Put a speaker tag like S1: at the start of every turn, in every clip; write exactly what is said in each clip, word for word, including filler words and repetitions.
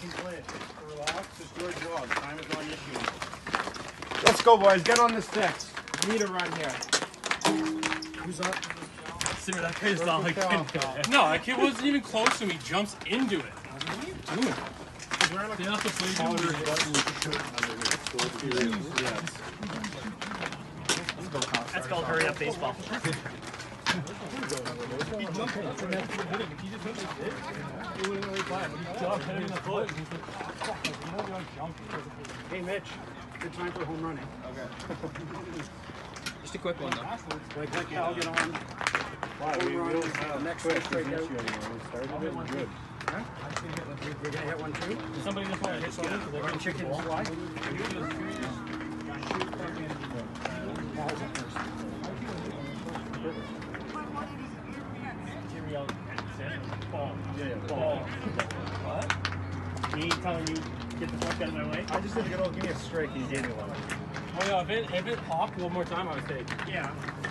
S1: can play it. Relax, just do a jog. Time is on issue.
S2: Let's go, boys. Get on the sticks. We need a run here.
S1: Who's up?
S3: Simmer, that kid's not like No, that kid wasn't even close to me. He jumps into it. What are you doing? They have to play
S4: That's called hurry up baseball.
S1: Hey, Mitch. Good time for a home running.
S2: Okay. Just a quick one, though.
S1: Like, like Cal get on. Wow, we will have next week straight out. Started it was good. Huh? You're gonna hit one too?
S3: Somebody just want to hit something because they're
S1: Run chicken fly.
S3: Yeah, yeah. Ball. What?
S4: Me telling you, get the fuck out of my way?
S1: I just didn't get all, give me a strike and you gave me one.
S3: Oh yeah, if it, if it popped one more time, I would take.
S4: Yeah.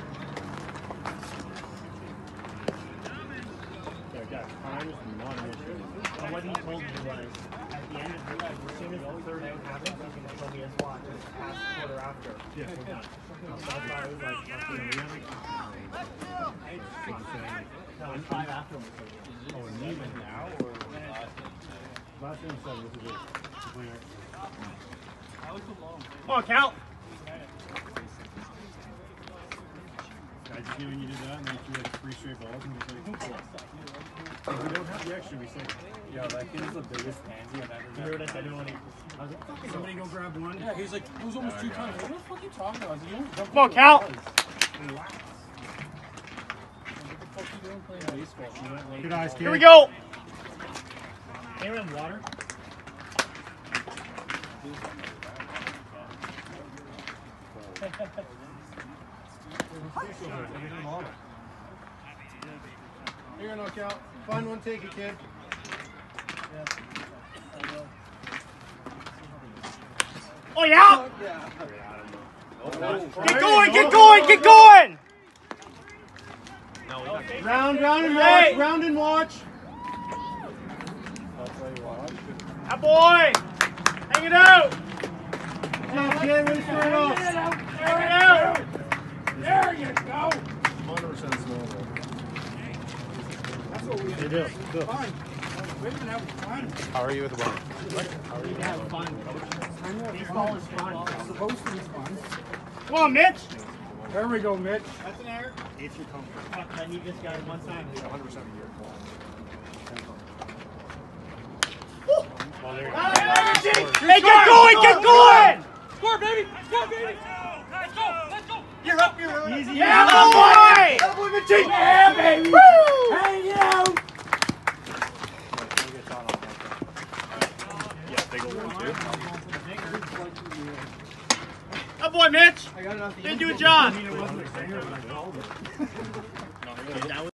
S1: Time is not an issue.
S4: But what he told me was, at the end of the night, as soon as the third out happens, he's going to show me his watch and pass the quarter after.
S1: Yeah.
S4: We're done. So that's why I was like, okay, we have No, it's five after him.
S1: Oh, and even now or last game seven, this is it.
S4: Come on, Cal!
S1: I just giving you to that and then you had three straight balls and you say, if we don't have the extra, we say,
S3: Yeah, that kid is the biggest pansy I've ever
S4: You heard us, I didn't want to.
S1: I was like, fuck, somebody go grab one.
S3: Yeah, he's like, it was almost two times. What the fuck are you talking about? I was like, you don't jump
S4: Come on,
S3: into
S4: Cal!
S3: the buzz. Relax. What the fuck are you doing playing baseball? You went late
S1: Good eyes, kid.
S4: Here we go! Hey, around water.
S1: Here you go, Cal. Fun one, take it, kid.
S4: Oh, yeah! Get going, get going, get going!
S1: Round, round and watch,
S4: Hey!
S1: round and watch.
S4: That boy! Hang it out!
S1: Good job, kid. Way to start off.
S4: Hang it out!
S1: There you go. one hundred percent small ball. That's what we
S2: You do. Good.
S1: fun. We've been having fun.
S2: How are you with the ball?
S4: We can have fun, coach.
S1: I know.
S4: Baseball is fun.
S1: It's supposed to be fun.
S4: Come on, Mitch!
S1: There we go, Mitch.
S4: That's an error.
S1: If you come.
S4: Fuck, I need this guy one time.
S1: one hundred percent of your ball.
S4: Hey, get going, get going!
S3: Score, baby! Score, baby! Let's go! Let's go!
S4: You're up, you're up.
S1: Easy.
S4: Yeah, boy!
S1: That boy, Mitchie. Yeah, baby.
S4: Woo!
S1: Hang it out.
S4: That boy, Mitch!
S1: I got enough to
S4: Didn't do a job.
S1: eat.